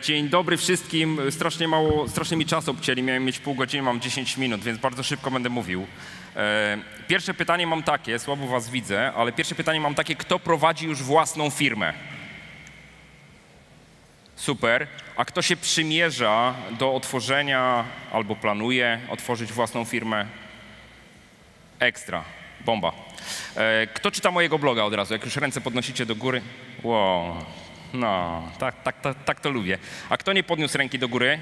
Dzień dobry wszystkim. Strasznie mi czas obcięli. Miałem mieć pół godziny, mam 10 minut, więc bardzo szybko będę mówił. Pierwsze pytanie mam takie, słabo was widzę, ale pierwsze pytanie mam takie, kto prowadzi już własną firmę? Super. A kto się przymierza do otworzenia albo planuje otworzyć własną firmę? Ekstra. Bomba. Kto czyta mojego bloga od razu? Jak już ręce podnosicie do góry? Wow. No, tak to lubię. A kto nie podniósł ręki do góry?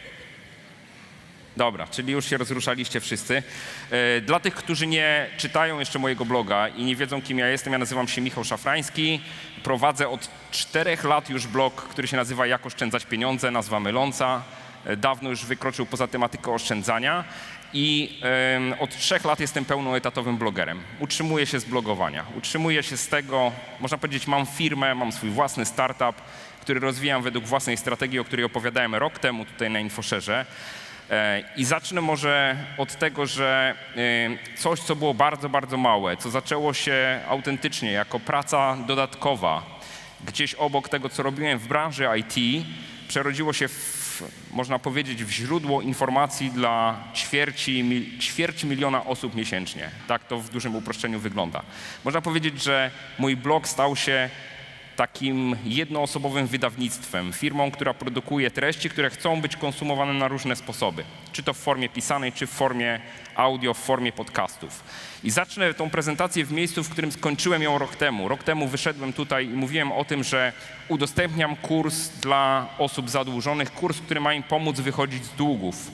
Dobra, czyli już się rozruszaliście wszyscy. Dla tych, którzy nie czytają jeszcze mojego bloga i nie wiedzą, kim ja jestem, ja nazywam się Michał Szafrański. Prowadzę od 4 lat już blog, który się nazywa Jak oszczędzać pieniądze, nazwa myląca. Dawno już wykroczył poza tematykę oszczędzania i od 3 lat jestem pełnoetatowym blogerem. Utrzymuję się z blogowania. Utrzymuję się z tego, można powiedzieć, mam firmę, mam swój własny startup, który rozwijam według własnej strategii, o której opowiadałem rok temu tutaj na Infoshare. I zacznę może od tego, że coś, co było bardzo, bardzo małe, co zaczęło się autentycznie jako praca dodatkowa, gdzieś obok tego, co robiłem w branży IT, przerodziło się można powiedzieć, w źródło informacji dla ćwierci miliona osób miesięcznie. Tak to w dużym uproszczeniu wygląda. Można powiedzieć, że mój blog stał się takim jednoosobowym wydawnictwem, firmą, która produkuje treści, które chcą być konsumowane na różne sposoby. Czy to w formie pisanej, czy w formie audio, w formie podcastów. I zacznę tą prezentację w miejscu, w którym skończyłem ją rok temu. Rok temu wyszedłem tutaj i mówiłem o tym, że udostępniam kurs dla osób zadłużonych, kurs, który ma im pomóc wychodzić z długów.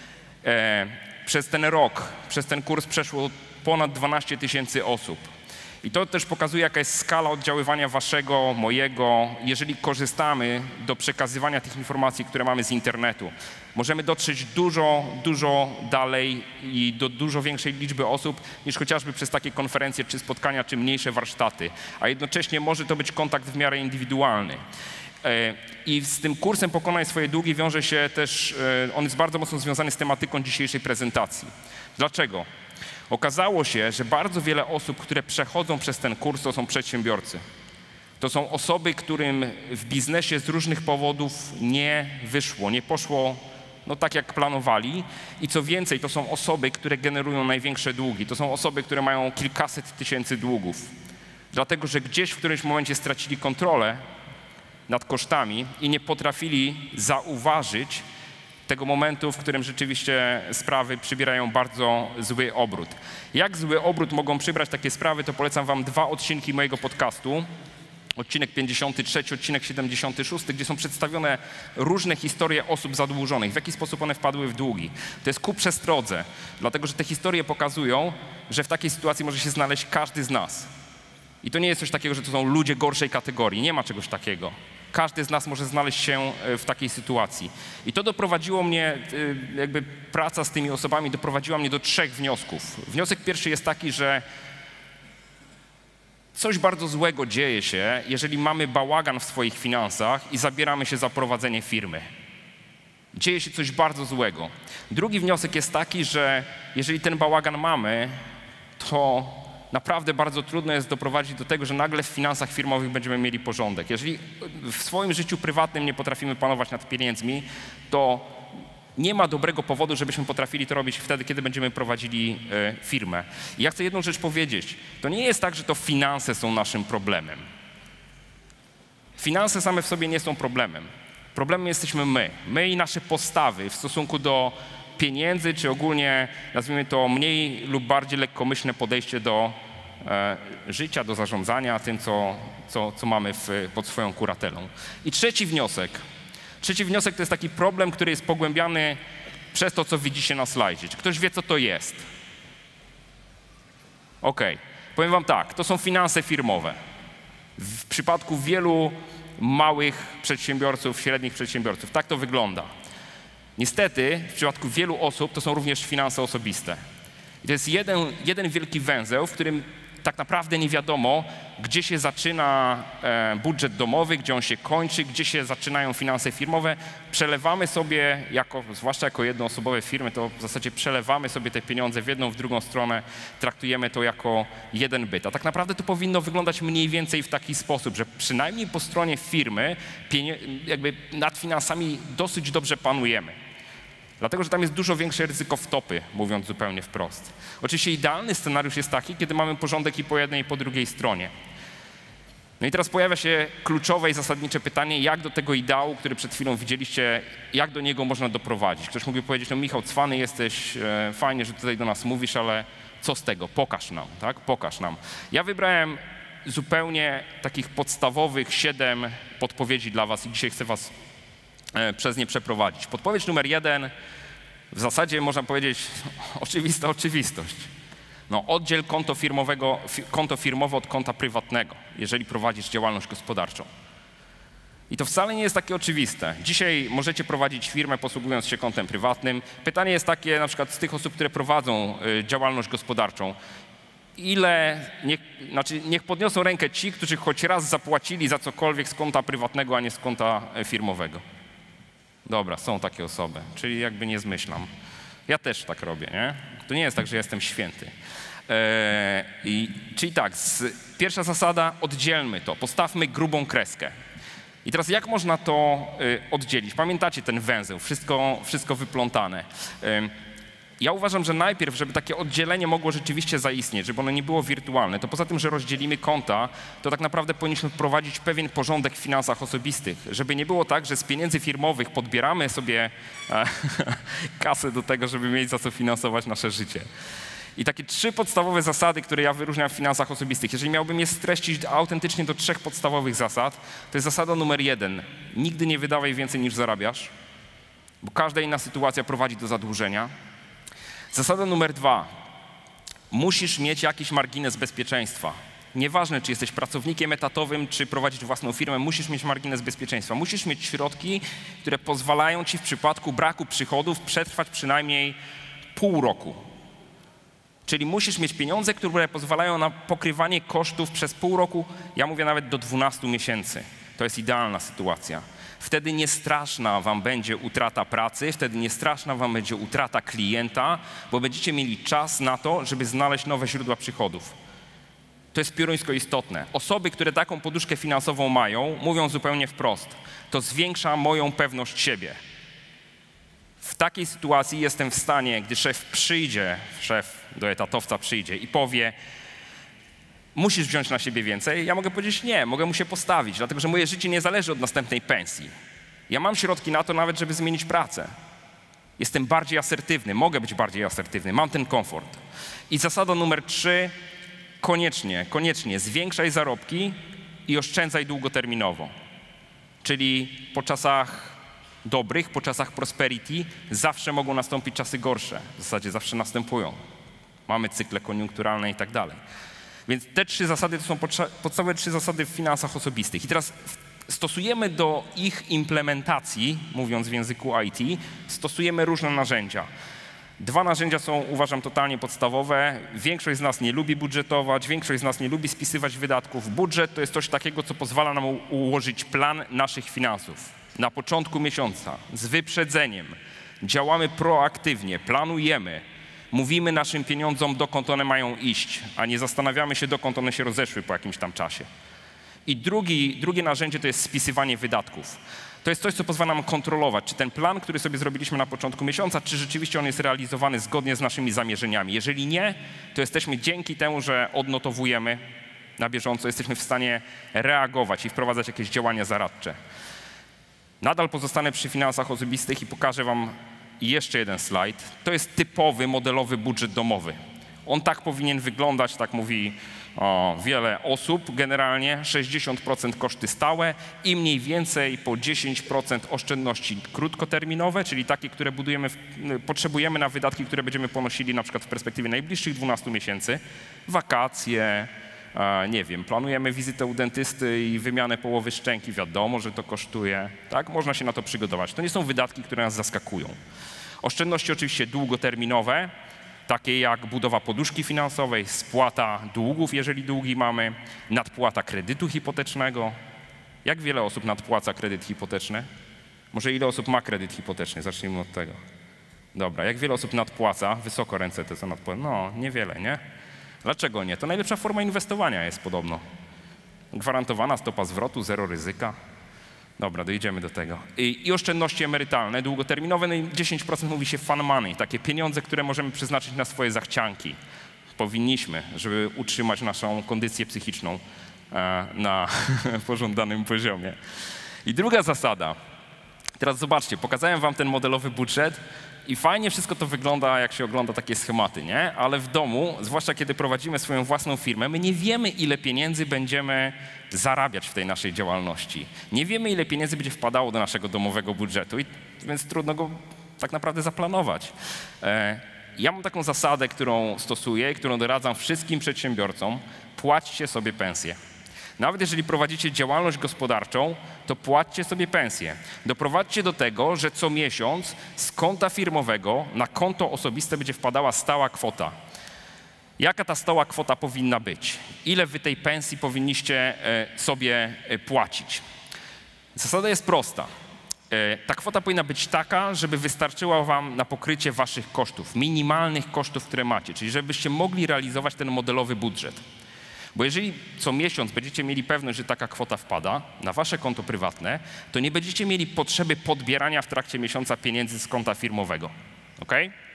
Przez ten rok, przez ten kurs przeszło ponad 12 000 osób. I to też pokazuje, jaka jest skala oddziaływania waszego, mojego, jeżeli korzystamy do przekazywania tych informacji, które mamy z internetu. Możemy dotrzeć dużo dalej i do dużo większej liczby osób niż chociażby przez takie konferencje, czy spotkania, czy mniejsze warsztaty. A jednocześnie może to być kontakt w miarę indywidualny. I z tym kursem Pokonaj swoje długi wiąże się też, on jest bardzo mocno związany z tematyką dzisiejszej prezentacji. Dlaczego? Okazało się, że bardzo wiele osób, które przechodzą przez ten kurs, to są przedsiębiorcy. To są osoby, którym w biznesie z różnych powodów nie wyszło, nie poszło tak, jak planowali. I co więcej, to są osoby, które generują największe długi. To są osoby, które mają kilkaset tysięcy długów. Dlatego, że gdzieś w którymś momencie stracili kontrolę nad kosztami i nie potrafili zauważyć tego momentu, w którym rzeczywiście sprawy przybierają bardzo zły obrót. Jak zły obrót mogą przybrać takie sprawy, to polecam wam 2 odcinki mojego podcastu. Odcinek 53, odcinek 76, gdzie są przedstawione różne historie osób zadłużonych, w jaki sposób one wpadły w długi. To jest ku przestrodze, dlatego że te historie pokazują, że w takiej sytuacji może się znaleźć każdy z nas. I to nie jest coś takiego, że to są ludzie gorszej kategorii, nie ma czegoś takiego. Każdy z nas może znaleźć się w takiej sytuacji. I to doprowadziło mnie, jakby praca z tymi osobami doprowadziła mnie do 3 wniosków. Wniosek pierwszy jest taki, że coś bardzo złego dzieje się, jeżeli mamy bałagan w swoich finansach i zabieramy się za prowadzenie firmy. Dzieje się coś bardzo złego. Drugi wniosek jest taki, że jeżeli ten bałagan mamy, to naprawdę bardzo trudno jest doprowadzić do tego, że nagle w finansach firmowych będziemy mieli porządek. Jeżeli w swoim życiu prywatnym nie potrafimy panować nad pieniędzmi, to nie ma dobrego powodu, żebyśmy potrafili to robić wtedy, kiedy będziemy prowadzili firmę. I ja chcę jedną rzecz powiedzieć. To nie jest tak, że to finanse są naszym problemem. Finanse same w sobie nie są problemem. Problemem jesteśmy my. My i nasze postawy w stosunku do pieniędzy, czy ogólnie, nazwijmy to, mniej lub bardziej lekkomyślne podejście do życia, do zarządzania tym, co mamy pod swoją kuratelą. I trzeci wniosek. Trzeci wniosek to jest taki problem, który jest pogłębiany przez to, co widzicie na slajdzie. Czy ktoś wie, co to jest? Okej. Powiem wam tak, to są finanse firmowe. W przypadku wielu małych przedsiębiorców, średnich przedsiębiorców, tak to wygląda. Niestety, w przypadku wielu osób to są również finanse osobiste. I to jest jeden wielki węzeł, w którym tak naprawdę nie wiadomo, gdzie się zaczyna budżet domowy, gdzie on się kończy, gdzie się zaczynają finanse firmowe. Przelewamy sobie, zwłaszcza jako jednoosobowe firmy, to w zasadzie przelewamy sobie te pieniądze w jedną, w drugą stronę, traktujemy to jako jeden byt. A tak naprawdę to powinno wyglądać mniej więcej w taki sposób, że przynajmniej po stronie firmy jakby nad finansami dosyć dobrze panujemy. Dlatego, że tam jest dużo większe ryzyko wtopy, mówiąc zupełnie wprost. Oczywiście idealny scenariusz jest taki, kiedy mamy porządek i po jednej, i po drugiej stronie. No i teraz pojawia się kluczowe i zasadnicze pytanie, jak do tego ideału, który przed chwilą widzieliście, jak do niego można doprowadzić. Ktoś mógłby powiedzieć, no Michał, cwany jesteś, fajnie, że tutaj do nas mówisz, ale co z tego? Pokaż nam, tak? Pokaż nam. Ja wybrałem zupełnie takich podstawowych 7 podpowiedzi dla was i dzisiaj chcę was przez nie przeprowadzić. Podpowiedź numer 1, w zasadzie można powiedzieć oczywista oczywistość. No, oddziel konto firmowe od konta prywatnego, jeżeli prowadzisz działalność gospodarczą. I to wcale nie jest takie oczywiste. Dzisiaj możecie prowadzić firmę posługując się kontem prywatnym. Pytanie jest takie na przykład z tych osób, które prowadzą działalność gospodarczą. Niech podniosą rękę ci, którzy choć raz zapłacili za cokolwiek z konta prywatnego, a nie z konta firmowego. Dobra, są takie osoby, czyli jakby nie zmyślam. Ja też tak robię, nie? To nie jest tak, że jestem święty. Czyli tak, pierwsza zasada, oddzielmy to, postawmy grubą kreskę. I teraz jak można to oddzielić? Pamiętacie ten węzeł, wszystko wyplątane. Ja uważam, że najpierw, żeby takie oddzielenie mogło rzeczywiście zaistnieć, żeby ono nie było wirtualne, to poza tym, że rozdzielimy konta, to tak naprawdę powinniśmy wprowadzić pewien porządek w finansach osobistych, żeby nie było tak, że z pieniędzy firmowych podbieramy sobie kasę do tego, żeby mieć za co finansować nasze życie. I takie 3 podstawowe zasady, które ja wyróżniam w finansach osobistych, jeżeli miałbym je streścić autentycznie do 3 podstawowych zasad, to jest zasada numer 1. Nigdy nie wydawaj więcej niż zarabiasz, bo każda inna sytuacja prowadzi do zadłużenia. Zasada numer 2. Musisz mieć jakiś margines bezpieczeństwa. Nieważne, czy jesteś pracownikiem etatowym, czy prowadzisz własną firmę, musisz mieć margines bezpieczeństwa. Musisz mieć środki, które pozwalają ci w przypadku braku przychodów przetrwać przynajmniej pół roku. Czyli musisz mieć pieniądze, które pozwalają na pokrywanie kosztów przez pół roku, ja mówię nawet do 12 miesięcy. To jest idealna sytuacja. Wtedy nie straszna wam będzie utrata pracy, wtedy nie straszna wam będzie utrata klienta, bo będziecie mieli czas na to, żeby znaleźć nowe źródła przychodów. To jest pioruńsko istotne. Osoby, które taką poduszkę finansową mają, mówią zupełnie wprost. To zwiększa moją pewność siebie. W takiej sytuacji jestem w stanie, gdy szef do etatowca przyjdzie i powie, musisz wziąć na siebie więcej, ja mogę powiedzieć nie, mogę mu się postawić, dlatego że moje życie nie zależy od następnej pensji. Ja mam środki na to nawet, żeby zmienić pracę. Jestem bardziej asertywny, mogę być bardziej asertywny, mam ten komfort. I zasada numer 3, koniecznie zwiększaj zarobki i oszczędzaj długoterminowo. Czyli po czasach dobrych, po czasach prosperity zawsze mogą nastąpić czasy gorsze. W zasadzie zawsze następują. Mamy cykle koniunkturalne i tak dalej. Więc te 3 zasady to są podstawowe 3 zasady w finansach osobistych. I teraz stosujemy do ich implementacji, mówiąc w języku IT, stosujemy różne narzędzia. 2 narzędzia są, uważam, totalnie podstawowe. Większość z nas nie lubi budżetować, większość z nas nie lubi spisywać wydatków. Budżet to jest coś takiego, co pozwala nam ułożyć plan naszych finansów. Na początku miesiąca, z wyprzedzeniem, działamy proaktywnie, planujemy, mówimy naszym pieniądzom, dokąd one mają iść, a nie zastanawiamy się, dokąd one się rozeszły po jakimś tam czasie. I drugie narzędzie to jest spisywanie wydatków. To jest coś, co pozwala nam kontrolować, czy ten plan, który sobie zrobiliśmy na początku miesiąca, czy rzeczywiście on jest realizowany zgodnie z naszymi zamierzeniami. Jeżeli nie, to jesteśmy dzięki temu, że odnotowujemy na bieżąco, jesteśmy w stanie reagować i wprowadzać jakieś działania zaradcze. Nadal pozostanę przy finansach osobistych i pokażę wam jeszcze jeden slajd. To jest typowy, modelowy budżet domowy. On tak powinien wyglądać, tak mówi wiele osób generalnie. 60% koszty stałe i mniej więcej po 10% oszczędności krótkoterminowe, czyli takie, które potrzebujemy na wydatki, które będziemy ponosili na przykład w perspektywie najbliższych 12 miesięcy. Wakacje, nie wiem, planujemy wizytę u dentysty i wymianę połowy szczęki, wiadomo, że to kosztuje, tak? Można się na to przygotować. To nie są wydatki, które nas zaskakują. Oszczędności oczywiście długoterminowe, takie jak budowa poduszki finansowej, spłata długów, jeżeli długi mamy, nadpłata kredytu hipotecznego. Jak wiele osób nadpłaca kredyt hipoteczny? Może ile osób ma kredyt hipoteczny? Zacznijmy od tego. Dobra, jak wiele osób nadpłaca? Wysoko ręce te, co nadpłaca. No, niewiele, nie? Dlaczego nie? To najlepsza forma inwestowania jest podobno. Gwarantowana stopa zwrotu, zero ryzyka. Dobra, dojdziemy do tego. I oszczędności emerytalne, długoterminowe, no i 10% mówi się fun money, takie pieniądze, które możemy przeznaczyć na swoje zachcianki. Powinniśmy, żeby utrzymać naszą kondycję psychiczną na pożądanym poziomie. I druga zasada. Teraz zobaczcie, pokazałem wam ten modelowy budżet i fajnie wszystko to wygląda, jak się ogląda takie schematy, nie? Ale w domu, zwłaszcza kiedy prowadzimy swoją własną firmę, my nie wiemy, ile pieniędzy będziemy zarabiać w tej naszej działalności. Nie wiemy, ile pieniędzy będzie wpadało do naszego domowego budżetu, więc trudno go tak naprawdę zaplanować. Ja mam taką zasadę, którą stosuję i którą doradzam wszystkim przedsiębiorcom. Płaćcie sobie pensję. Nawet jeżeli prowadzicie działalność gospodarczą, to płaćcie sobie pensję. Doprowadźcie do tego, że co miesiąc z konta firmowego na konto osobiste będzie wpadała stała kwota. Jaka ta stała kwota powinna być? Ile wy tej pensji powinniście sobie płacić? Zasada jest prosta. Ta kwota powinna być taka, żeby wystarczyła wam na pokrycie waszych kosztów, minimalnych kosztów, które macie, czyli żebyście mogli realizować ten modelowy budżet. Bo jeżeli co miesiąc będziecie mieli pewność, że taka kwota wpada na wasze konto prywatne, to nie będziecie mieli potrzeby podbierania w trakcie miesiąca pieniędzy z konta firmowego. Ok?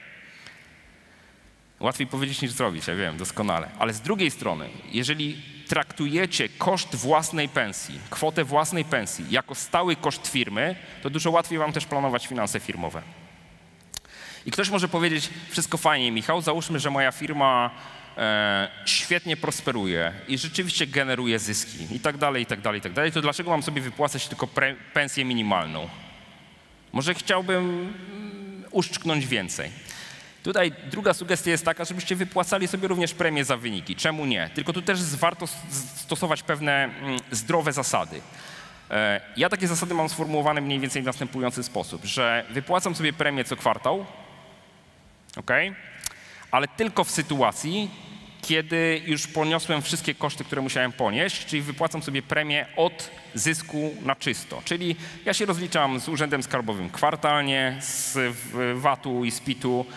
Łatwiej powiedzieć niż zrobić, ja wiem, doskonale. Ale z drugiej strony, jeżeli traktujecie koszt własnej pensji, kwotę własnej pensji jako stały koszt firmy, to dużo łatwiej wam też planować finanse firmowe. I ktoś może powiedzieć, wszystko fajnie, Michał, załóżmy, że moja firma świetnie prosperuje i rzeczywiście generuje zyski i tak dalej, i tak dalej, i tak dalej, to dlaczego mam sobie wypłacać tylko pensję minimalną? Może chciałbym uszczknąć więcej. Tutaj druga sugestia jest taka, żebyście wypłacali sobie również premię za wyniki. Czemu nie? Tylko tu też warto stosować pewne zdrowe zasady. Ja takie zasady mam sformułowane mniej więcej w następujący sposób, że wypłacam sobie premię co kwartał, ale tylko w sytuacji, kiedy już poniosłem wszystkie koszty, które musiałem ponieść, czyli wypłacam sobie premię od zysku na czysto. Czyli ja się rozliczam z Urzędem Skarbowym kwartalnie, z VAT-u i z PIT-u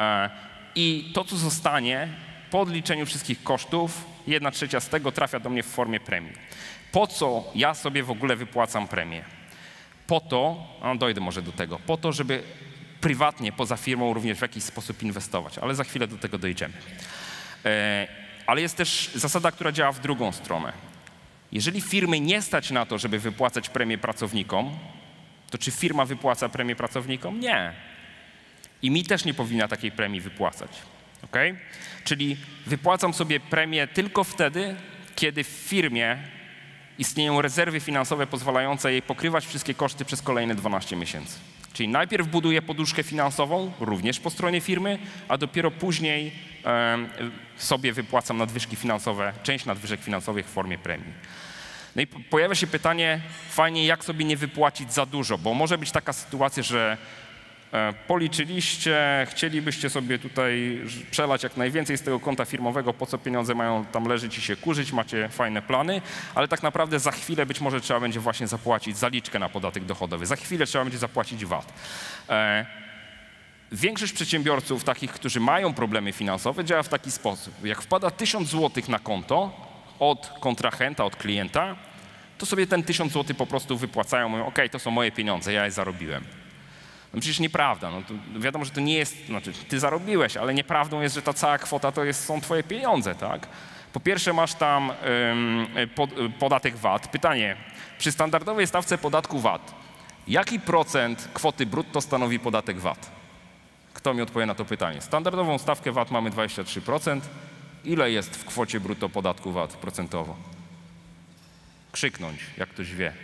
i to, co zostanie po odliczeniu wszystkich kosztów, 1/3 z tego trafia do mnie w formie premii. Po co ja sobie w ogóle wypłacam premię? Po to, dojdę może do tego, po to, żeby prywatnie, poza firmą również w jakiś sposób inwestować, ale za chwilę do tego dojdziemy. Ale jest też zasada, która działa w drugą stronę. Jeżeli firmy nie stać na to, żeby wypłacać premię pracownikom, to czy firma wypłaca premię pracownikom? Nie. I mi też nie powinna takiej premii wypłacać. Okay? Czyli wypłacam sobie premię tylko wtedy, kiedy w firmie istnieją rezerwy finansowe pozwalające jej pokrywać wszystkie koszty przez kolejne 12 miesięcy. Czyli najpierw buduję poduszkę finansową, również po stronie firmy, a dopiero później sobie wypłacam nadwyżki finansowe, część nadwyżek finansowych w formie premii. No i pojawia się pytanie, fajnie, jak sobie nie wypłacić za dużo, bo może być taka sytuacja, że policzyliście, chcielibyście sobie tutaj przelać jak najwięcej z tego konta firmowego, po co pieniądze mają tam leżeć i się kurzyć, macie fajne plany, ale tak naprawdę za chwilę być może trzeba będzie właśnie zapłacić zaliczkę na podatek dochodowy, za chwilę trzeba będzie zapłacić VAT. Większość przedsiębiorców, takich, którzy mają problemy finansowe, działa w taki sposób. Jak wpada 1000 zł na konto od kontrahenta, od klienta, to sobie ten 1000 zł po prostu wypłacają, mówią, ok, to są moje pieniądze, ja je zarobiłem. No przecież nieprawda. No to wiadomo, że to nie jest, znaczy ty zarobiłeś, ale nieprawdą jest, że ta cała kwota to są twoje pieniądze, tak? Po pierwsze masz tam podatek VAT. Pytanie, przy standardowej stawce podatku VAT, jaki procent kwoty brutto stanowi podatek VAT? Kto mi odpowie na to pytanie? Standardową stawkę VAT mamy 23%. Ile jest w kwocie brutto podatku VAT procentowo? Krzyknąć, jak ktoś wie.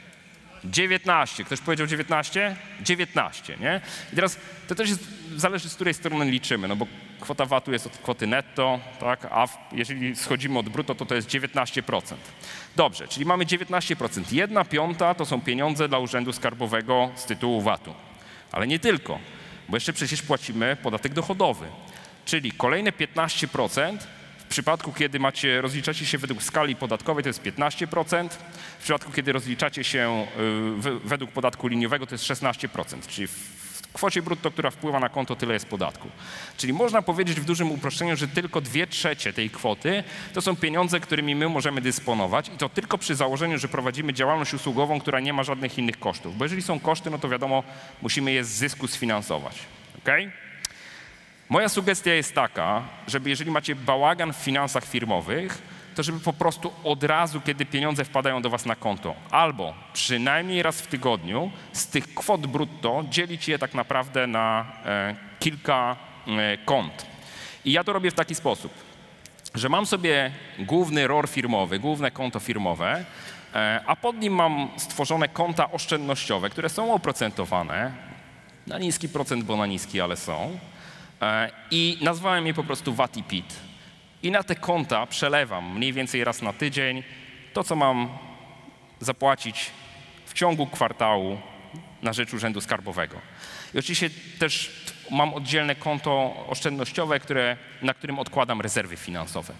19. Ktoś powiedział 19? 19, nie? I teraz to też zależy, z której strony liczymy, no bo kwota VAT-u jest od kwoty netto, tak? A jeżeli schodzimy od brutto, to jest 19%. Dobrze, czyli mamy 19%. 1/5 to są pieniądze dla Urzędu Skarbowego z tytułu VAT-u. Ale nie tylko, bo jeszcze przecież płacimy podatek dochodowy. Czyli kolejne 15%, w przypadku, kiedy rozliczacie się według skali podatkowej, to jest 15%, w przypadku, kiedy rozliczacie się według podatku liniowego, to jest 16%, czyli w kwocie brutto, która wpływa na konto, tyle jest podatku. Czyli można powiedzieć w dużym uproszczeniu, że tylko 2/3 tej kwoty to są pieniądze, którymi my możemy dysponować i to tylko przy założeniu, że prowadzimy działalność usługową, która nie ma żadnych innych kosztów. Bo jeżeli są koszty, no to wiadomo, musimy je z zysku sfinansować. Okay? Moja sugestia jest taka, żeby jeżeli macie bałagan w finansach firmowych, to żeby po prostu od razu, kiedy pieniądze wpadają do was na konto, albo przynajmniej raz w tygodniu z tych kwot brutto dzielić je tak naprawdę na kilka kont. I ja to robię w taki sposób, że mam sobie główny ROR firmowy, główne konto firmowe, a pod nim mam stworzone konta oszczędnościowe, które są oprocentowane, na niski procent, bo na niski, ale są. I nazwałem je po prostu VAT i PIT. I na te konta przelewam mniej więcej raz na tydzień to, co mam zapłacić w ciągu kwartału na rzecz Urzędu Skarbowego. I oczywiście też mam oddzielne konto oszczędnościowe, na którym odkładam rezerwy finansowe.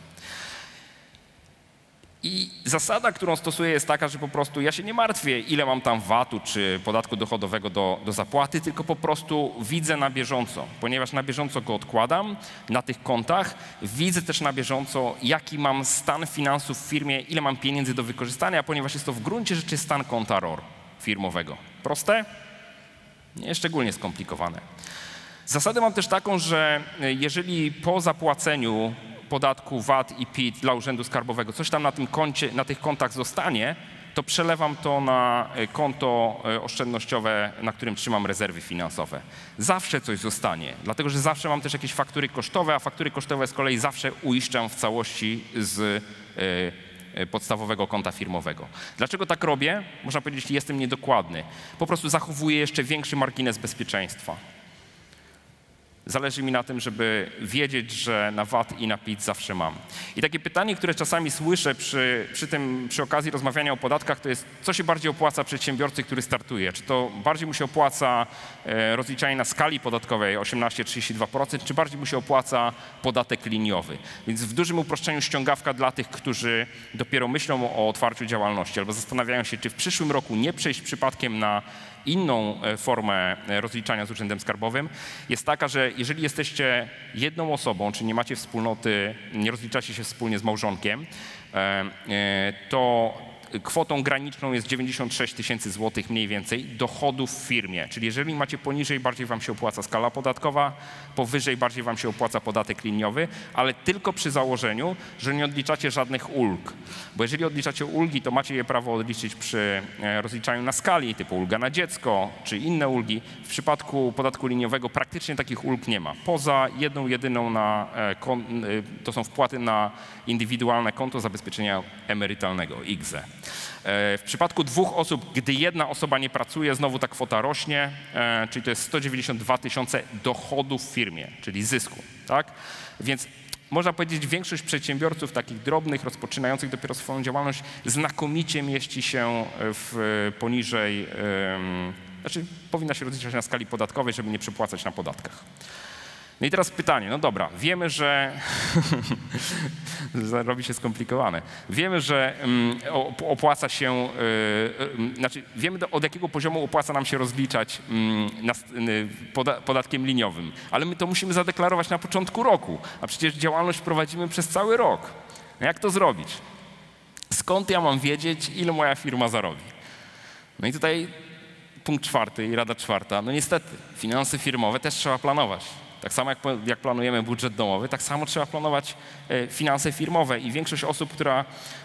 I zasada, którą stosuję, jest taka, że po prostu ja się nie martwię, ile mam tam VAT-u czy podatku dochodowego do zapłaty, tylko po prostu widzę na bieżąco, ponieważ na bieżąco go odkładam na tych kontach, widzę też na bieżąco, jaki mam stan finansów w firmie, ile mam pieniędzy do wykorzystania, ponieważ jest to w gruncie rzeczy stan konta ROR firmowego. Proste? Nie szczególnie skomplikowane. Zasadę mam też taką, że jeżeli po zapłaceniu podatku VAT i PIT dla Urzędu Skarbowego coś tam na tych kontach zostanie, to przelewam to na konto oszczędnościowe, na którym trzymam rezerwy finansowe. Zawsze coś zostanie, dlatego że zawsze mam też jakieś faktury kosztowe, a faktury kosztowe z kolei zawsze uiszczam w całości z podstawowego konta firmowego. Dlaczego tak robię? Można powiedzieć, że jestem niedokładny. Po prostu zachowuję jeszcze większy margines bezpieczeństwa. Zależy mi na tym, żeby wiedzieć, że na VAT i na PIT zawsze mam. I takie pytanie, które czasami słyszę przy okazji rozmawiania o podatkach, to jest, co się bardziej opłaca przedsiębiorcy, który startuje? Czy to bardziej mu się opłaca rozliczanie na skali podatkowej 18-32%, czy bardziej mu się opłaca podatek liniowy? Więc w dużym uproszczeniu ściągawka dla tych, którzy dopiero myślą o otwarciu działalności albo zastanawiają się, czy w przyszłym roku nie przejść przypadkiem na inną formę rozliczania z Urzędem Skarbowym, jest taka, że jeżeli jesteście jedną osobą, czy nie macie wspólnoty, nie rozliczacie się wspólnie z małżonkiem, to kwotą graniczną jest 96 000 złotych mniej więcej dochodów w firmie. Czyli jeżeli macie poniżej, bardziej wam się opłaca skala podatkowa, powyżej bardziej wam się opłaca podatek liniowy, ale tylko przy założeniu, że nie odliczacie żadnych ulg. Bo jeżeli odliczacie ulgi, to macie je prawo odliczyć przy rozliczaniu na skali, typu ulga na dziecko, czy inne ulgi. W przypadku podatku liniowego praktycznie takich ulg nie ma. Poza jedną, jedyną to są wpłaty na indywidualne konto zabezpieczenia emerytalnego, IGZE. W przypadku 2 osób, gdy jedna osoba nie pracuje, znowu ta kwota rośnie, czyli to jest 192 000 dochodów w firmie, czyli zysku. Tak? Więc można powiedzieć, większość przedsiębiorców takich drobnych, rozpoczynających dopiero swoją działalność, znakomicie mieści się poniżej, znaczy powinna się rozliczać na skali podatkowej, żeby nie przepłacać na podatkach. No i teraz pytanie, no dobra, wiemy, że robi się skomplikowane. Wiemy, że opłaca się, znaczy wiemy od jakiego poziomu opłaca nam się rozliczać podatkiem liniowym, ale my to musimy zadeklarować na początku roku, a przecież działalność prowadzimy przez cały rok. No jak to zrobić? Skąd ja mam wiedzieć, ile moja firma zarobi? No i tutaj punkt 4 i rada 4. No niestety, finanse firmowe też trzeba planować. Tak samo jak planujemy budżet domowy, tak samo trzeba planować finanse firmowe i większość osób, która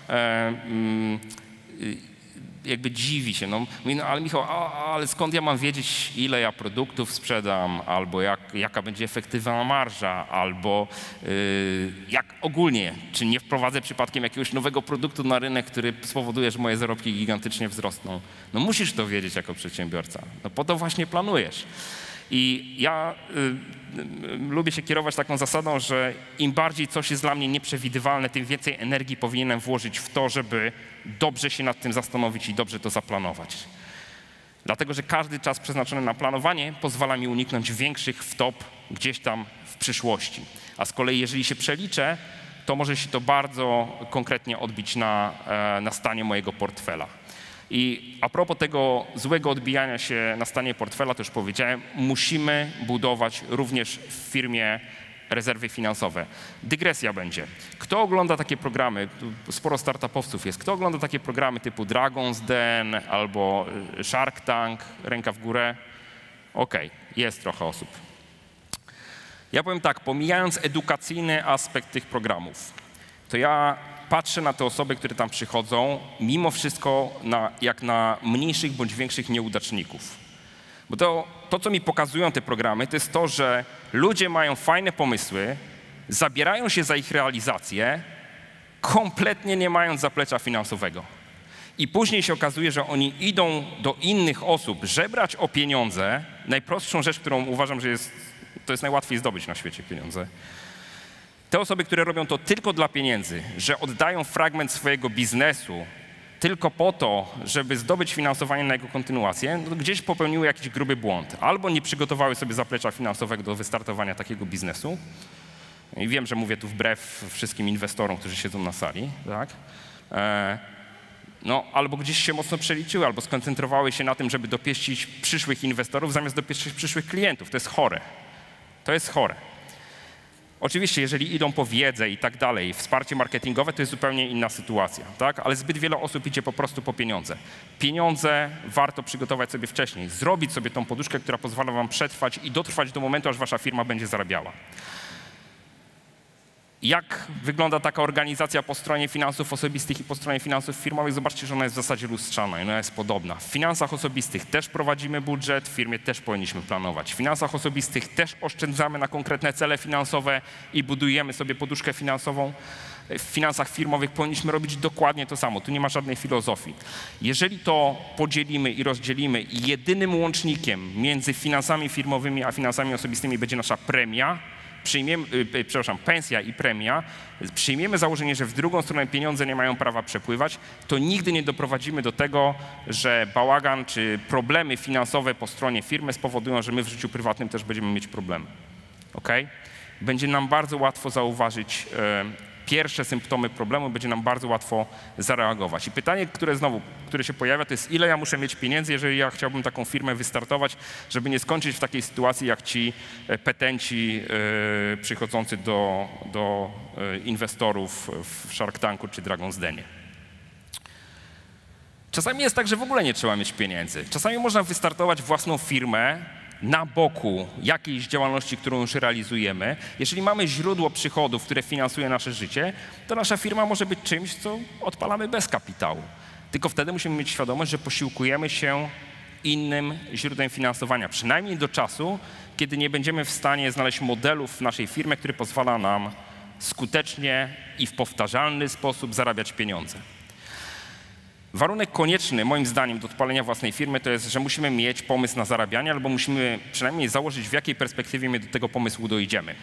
jakby dziwi się, no mówi, no ale Michał, ale skąd ja mam wiedzieć, ile ja produktów sprzedam, albo jaka będzie efektywna marża, albo jak ogólnie, czy nie wprowadzę przypadkiem jakiegoś nowego produktu na rynek, który spowoduje, że moje zarobki gigantycznie wzrosną. No musisz to wiedzieć jako przedsiębiorca, no po to właśnie planujesz. I ja lubię się kierować taką zasadą, że im bardziej coś jest dla mnie nieprzewidywalne, tym więcej energii powinienem włożyć w to, żeby dobrze się nad tym zastanowić i dobrze to zaplanować. Dlatego, że każdy czas przeznaczony na planowanie pozwala mi uniknąć większych wtop gdzieś tam w przyszłości. A z kolei jeżeli się przeliczę, to może się to bardzo konkretnie odbić na stanie mojego portfela. I a propos tego złego odbijania się na stanie portfela, to już powiedziałem, musimy budować również w firmie rezerwy finansowe. Dygresja będzie. Kto ogląda takie programy, sporo startupowców jest, kto ogląda takie programy typu Dragon's Den albo Shark Tank, ręka w górę? Okej, jest trochę osób. Ja powiem tak, pomijając edukacyjny aspekt tych programów, to ja patrzę na te osoby, które tam przychodzą, mimo wszystko jak na mniejszych bądź większych nieudaczników. Bo to, co mi pokazują te programy, to jest to, że ludzie mają fajne pomysły, zabierają się za ich realizację, kompletnie nie mając zaplecza finansowego. I później się okazuje, że oni idą do innych osób żebrać o pieniądze. Najprostszą rzecz, którą uważam, że to jest najłatwiej zdobyć na świecie pieniądze. Te osoby, które robią to tylko dla pieniędzy, że oddają fragment swojego biznesu tylko po to, żeby zdobyć finansowanie na jego kontynuację, no gdzieś popełniły jakiś gruby błąd. Albo nie przygotowały sobie zaplecza finansowego do wystartowania takiego biznesu. I wiem, że mówię tu wbrew wszystkim inwestorom, którzy siedzą na sali, tak? No, albo gdzieś się mocno przeliczyły, albo skoncentrowały się na tym, żeby dopieścić przyszłych inwestorów, zamiast dopieścić przyszłych klientów. To jest chore. To jest chore. Oczywiście, jeżeli idą po wiedzę i tak dalej, wsparcie marketingowe, to jest zupełnie inna sytuacja, tak? Ale zbyt wiele osób idzie po prostu po pieniądze. Pieniądze warto przygotować sobie wcześniej, zrobić sobie tą poduszkę, która pozwala wam przetrwać i dotrwać do momentu, aż wasza firma będzie zarabiała. Jak wygląda taka organizacja po stronie finansów osobistych i po stronie finansów firmowych? Zobaczcie, że ona jest w zasadzie lustrzana i ona jest podobna. W finansach osobistych też prowadzimy budżet, w firmie też powinniśmy planować. W finansach osobistych też oszczędzamy na konkretne cele finansowe i budujemy sobie poduszkę finansową. W finansach firmowych powinniśmy robić dokładnie to samo. Tu nie ma żadnej filozofii. Jeżeli to podzielimy i rozdzielimy i jedynym łącznikiem między finansami firmowymi a finansami osobistymi będzie nasza premia, pensja i premia, przyjmiemy założenie, że w drugą stronę pieniądze nie mają prawa przepływać, to nigdy nie doprowadzimy do tego, że bałagan czy problemy finansowe po stronie firmy spowodują, że my w życiu prywatnym też będziemy mieć problemy. Okay? Będzie nam bardzo łatwo zauważyć pierwsze symptomy problemu, będzie nam bardzo łatwo zareagować. I pytanie, które się pojawia, to jest, ile ja muszę mieć pieniędzy, jeżeli ja chciałbym taką firmę wystartować, żeby nie skończyć w takiej sytuacji, jak ci petenci przychodzący do inwestorów w Shark Tanku czy Dragon's Denie. Czasami jest tak, że w ogóle nie trzeba mieć pieniędzy. Czasami można wystartować własną firmę na boku jakiejś działalności, którą już realizujemy. Jeżeli mamy źródło przychodów, które finansuje nasze życie, to nasza firma może być czymś, co odpalamy bez kapitału. Tylko wtedy musimy mieć świadomość, że posiłkujemy się innym źródłem finansowania, przynajmniej do czasu, kiedy nie będziemy w stanie znaleźć modelów w naszej firmie, który pozwala nam skutecznie i w powtarzalny sposób zarabiać pieniądze. Warunek konieczny, moim zdaniem, do odpalenia własnej firmy to jest, że musimy mieć pomysł na zarabianie albo musimy przynajmniej założyć, w jakiej perspektywie my do tego pomysłu dojdziemy.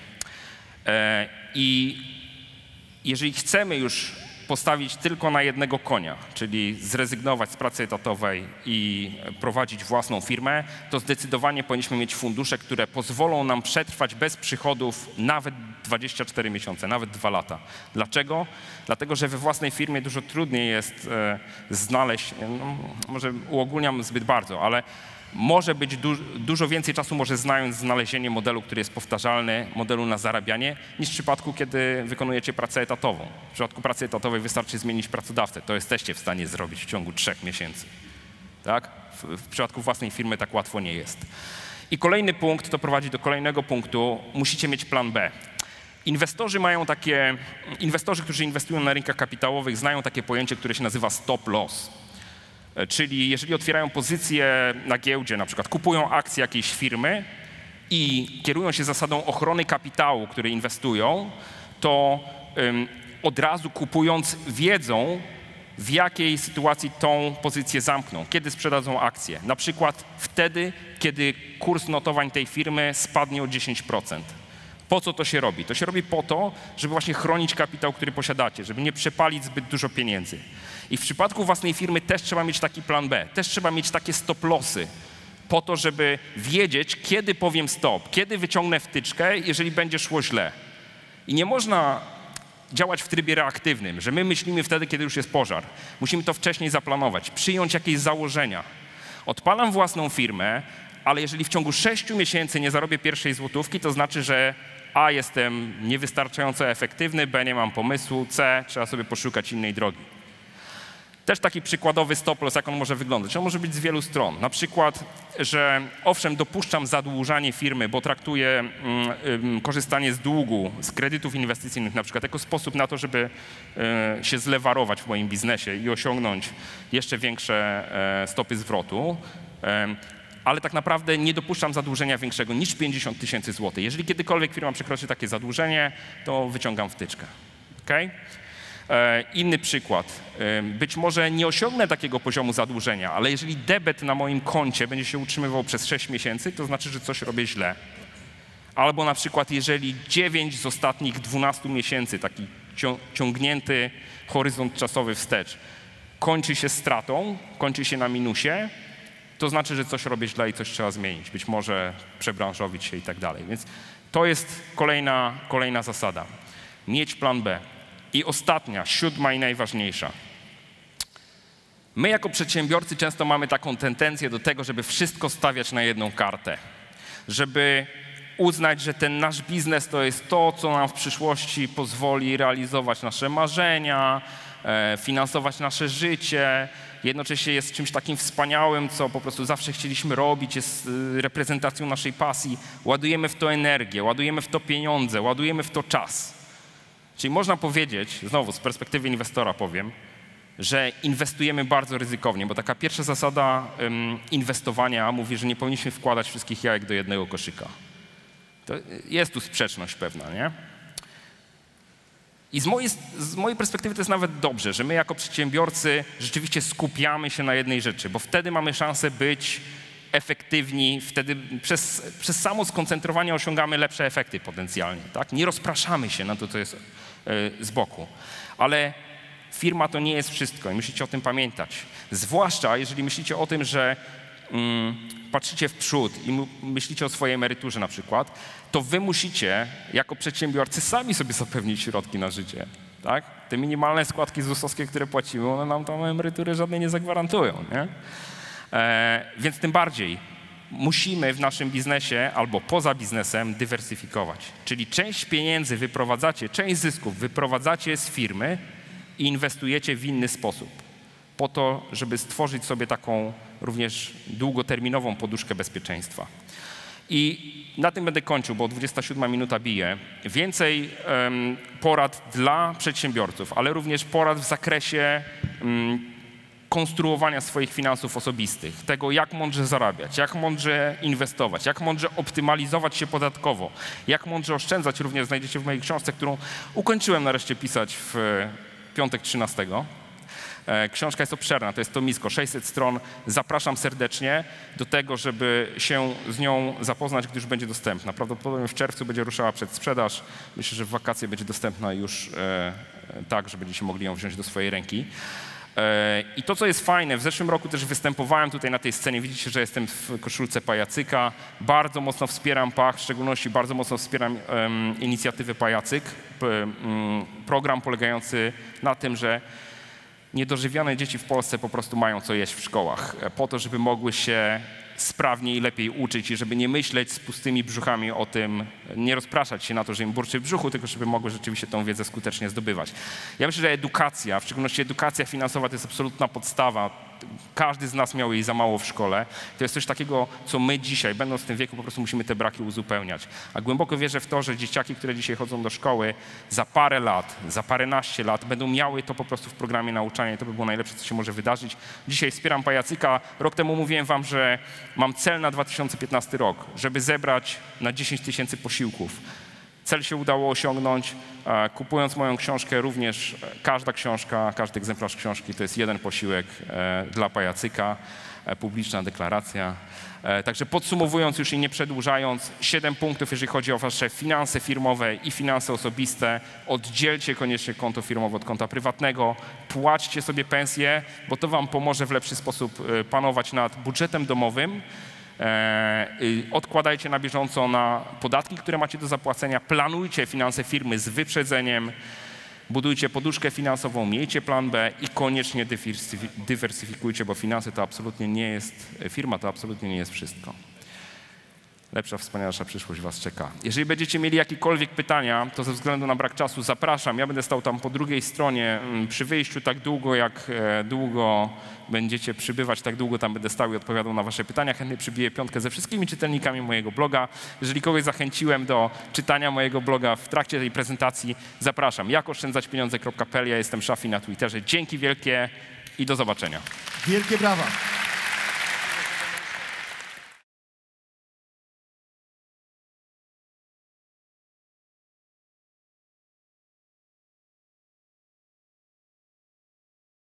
I jeżeli chcemy już postawić tylko na jednego konia, czyli zrezygnować z pracy etatowej i prowadzić własną firmę, to zdecydowanie powinniśmy mieć fundusze, które pozwolą nam przetrwać bez przychodów nawet 24 miesiące, nawet 2 lata. Dlaczego? Dlatego, że we własnej firmie dużo trudniej jest znaleźć, no, może uogólniam zbyt bardzo, ale może być dużo więcej czasu może zająć znalezienie modelu, który jest powtarzalny, modelu na zarabianie, niż w przypadku, kiedy wykonujecie pracę etatową. W przypadku pracy etatowej wystarczy zmienić pracodawcę. To jesteście w stanie zrobić w ciągu 3 miesięcy. Tak? W przypadku własnej firmy tak łatwo nie jest. I kolejny punkt, to prowadzi do kolejnego punktu. Musicie mieć plan B. Inwestorzy, którzy inwestują na rynkach kapitałowych, znają takie pojęcie, które się nazywa stop loss. Czyli jeżeli otwierają pozycję na giełdzie, na przykład kupują akcje jakiejś firmy i kierują się zasadą ochrony kapitału, który inwestują, to od razu kupując wiedzą, w jakiej sytuacji tą pozycję zamkną, kiedy sprzedadzą akcję. Na przykład wtedy, kiedy kurs notowań tej firmy spadnie o 10%. Po co to się robi? To się robi po to, żeby właśnie chronić kapitał, który posiadacie, żeby nie przepalić zbyt dużo pieniędzy. I w przypadku własnej firmy też trzeba mieć taki plan B, też trzeba mieć takie stop-lossy, po to, żeby wiedzieć, kiedy powiem stop, kiedy wyciągnę wtyczkę, jeżeli będzie szło źle. I nie można działać w trybie reaktywnym, że my myślimy wtedy, kiedy już jest pożar. Musimy to wcześniej zaplanować, przyjąć jakieś założenia. Odpalam własną firmę, ale jeżeli w ciągu 6 miesięcy nie zarobię pierwszej złotówki, to znaczy, że A, jestem niewystarczająco efektywny, B, nie mam pomysłu, C, trzeba sobie poszukać innej drogi. Też taki przykładowy stop loss, jak on może wyglądać. On może być z wielu stron. Na przykład, że owszem, dopuszczam zadłużanie firmy, bo traktuję korzystanie z długu, z kredytów inwestycyjnych na przykład jako sposób na to, żeby się zlewarować w moim biznesie i osiągnąć jeszcze większe stopy zwrotu. Ale tak naprawdę nie dopuszczam zadłużenia większego niż 50 000 złotych. Jeżeli kiedykolwiek firma przekroczy takie zadłużenie, to wyciągam wtyczkę. Okay? Inny przykład. Być może nie osiągnę takiego poziomu zadłużenia, ale jeżeli debet na moim koncie będzie się utrzymywał przez 6 miesięcy, to znaczy, że coś robię źle. Albo na przykład, jeżeli 9 z ostatnich 12 miesięcy, taki ciągnięty horyzont czasowy wstecz, kończy się stratą, kończy się na minusie, to znaczy, że coś robię źle i coś trzeba zmienić. Być może przebranżowić się i tak dalej. Więc to jest kolejna zasada. Mieć plan B. I ostatnia, 7. i najważniejsza. My jako przedsiębiorcy często mamy taką tendencję do tego, żeby wszystko stawiać na jedną kartę. Żeby uznać, że ten nasz biznes to jest to, co nam w przyszłości pozwoli realizować nasze marzenia, finansować nasze życie. Jednocześnie jest czymś takim wspaniałym, co po prostu zawsze chcieliśmy robić, jest reprezentacją naszej pasji. Ładujemy w to energię, ładujemy w to pieniądze, ładujemy w to czas. Czyli można powiedzieć, znowu z perspektywy inwestora powiem, że inwestujemy bardzo ryzykownie, bo taka pierwsza zasada inwestowania mówi, że nie powinniśmy wkładać wszystkich jajek do jednego koszyka. To jest tu sprzeczność pewna, nie? I z mojej perspektywy to jest nawet dobrze, że my jako przedsiębiorcy rzeczywiście skupiamy się na jednej rzeczy, bo wtedy mamy szansę być efektywni, wtedy przez samo skoncentrowanie osiągamy lepsze efekty potencjalnie. Tak? Nie rozpraszamy się na to, co jest z boku. Ale firma to nie jest wszystko i musicie o tym pamiętać. Zwłaszcza jeżeli myślicie o tym, że patrzycie w przód i myślicie o swojej emeryturze na przykład, to wy musicie jako przedsiębiorcy sami sobie zapewnić środki na życie. Tak? Te minimalne składki ZUS-owskie, które płacimy, one nam tam emerytury żadnej nie zagwarantują. Nie? Więc tym bardziej musimy w naszym biznesie albo poza biznesem dywersyfikować. Czyli część pieniędzy wyprowadzacie, część zysków wyprowadzacie z firmy i inwestujecie w inny sposób. Po to, żeby stworzyć sobie taką również długoterminową poduszkę bezpieczeństwa. I na tym będę kończył, bo 27 minuta bije. Więcej porad dla przedsiębiorców, ale również porad w zakresie konstruowania swoich finansów osobistych, tego jak mądrze zarabiać, jak mądrze inwestować, jak mądrze optymalizować się podatkowo, jak mądrze oszczędzać również znajdziecie w mojej książce, którą ukończyłem nareszcie pisać w piątek 13. Książka jest obszerna, to jest tomisko, 600 stron. Zapraszam serdecznie do tego, żeby się z nią zapoznać, gdyż będzie dostępna. Prawdopodobnie w czerwcu będzie ruszała przedsprzedaż. Myślę, że w wakacje będzie dostępna już tak, że będziecie mogli ją wziąć do swojej ręki. I to, co jest fajne, w zeszłym roku też występowałem tutaj na tej scenie, widzicie, że jestem w koszulce pajacyka, bardzo mocno wspieram Pach, w szczególności bardzo mocno wspieram inicjatywę Pajacyk, program polegający na tym, że niedożywione dzieci w Polsce po prostu mają co jeść w szkołach, po to, żeby mogły się sprawniej i lepiej uczyć i żeby nie myśleć z pustymi brzuchami o tym, nie rozpraszać się na to, że im burczy w brzuchu, tylko żeby mogły rzeczywiście tą wiedzę skutecznie zdobywać. Ja myślę, że edukacja, w szczególności edukacja finansowa, to jest absolutna podstawa. Każdy z nas miał jej za mało w szkole. To jest coś takiego, co my dzisiaj, będąc w tym wieku, po prostu musimy te braki uzupełniać. A głęboko wierzę w to, że dzieciaki, które dzisiaj chodzą do szkoły, za parę lat, za paręnaście lat będą miały to po prostu w programie nauczania i to by było najlepsze, co się może wydarzyć. Dzisiaj wspieram Pajacyka. Rok temu mówiłem wam, że mam cel na 2015 rok, żeby zebrać na 10 000 posiłków. Cel się udało osiągnąć. Kupując moją książkę, również każda książka, każdy egzemplarz książki to jest jeden posiłek dla Pajacyka. publiczna deklaracja. Także podsumowując już i nie przedłużając, 7 punktów, jeżeli chodzi o wasze finanse firmowe i finanse osobiste. Oddzielcie koniecznie konto firmowe od konta prywatnego. Płaćcie sobie pensję, bo to wam pomoże w lepszy sposób panować nad budżetem domowym. Odkładajcie na bieżąco na podatki, które macie do zapłacenia. Planujcie finanse firmy z wyprzedzeniem. Budujcie poduszkę finansową, miejcie plan B i koniecznie dywersyfikujcie, bo finanse to absolutnie nie jest, firma to absolutnie nie jest wszystko. Lepsza, wspanialsza przyszłość was czeka. Jeżeli będziecie mieli jakiekolwiek pytania, to ze względu na brak czasu zapraszam. Ja będę stał tam po drugiej stronie. Przy wyjściu tak długo, jak długo będziecie przybywać, tak długo tam będę stał i odpowiadał na wasze pytania. Chętnie przybiję piątkę ze wszystkimi czytelnikami mojego bloga. Jeżeli kogoś zachęciłem do czytania mojego bloga w trakcie tej prezentacji, zapraszam. jakoszczedzacpieniadze.pl. Ja jestem Szafi na Twitterze. Dzięki wielkie i do zobaczenia. Wielkie brawa.